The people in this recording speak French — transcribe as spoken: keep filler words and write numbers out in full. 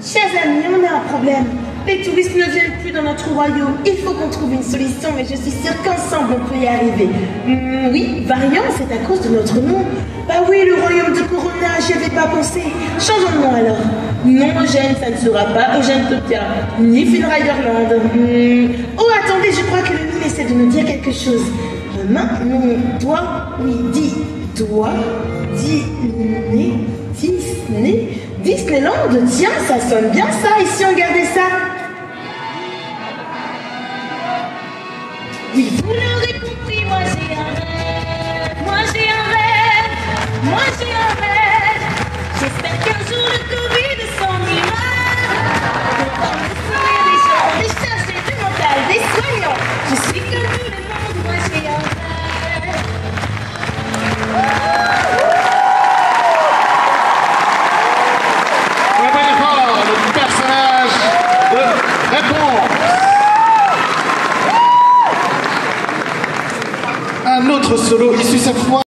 Chers amis, on a un problème. Les touristes ne viennent plus dans notre royaume. Il faut qu'on trouve une solution, mais je suis sûre qu'ensemble on peut y arriver. Mmh, oui, Variant, c'est à cause de notre nom. Bah oui, le royaume de Corona, j'y avais pas pensé. Changeons de nom alors. Non, Eugène, ça ne sera pas Eugène Topia, ni Finriderland. Mmh. Oh, attendez, je crois que le mime essaie de nous dire quelque chose. Main, non, toi, oui, dis, toi, Disney, Disney, Disneyland, tiens, ça sonne bien ça, et si on gardait ça? Oui, vous l'aurez compris, moi j'ai un rêve, moi j'ai un rêve, moi j'ai un rêve. J'espère qu'un jour le Covid s'en ira. On va me sourire des gens, des chercheurs du mental, des soignants. Je suis comme tout le monde, moi j'ai un rêve. Le personnage de réponse. Un autre solo issu cette fois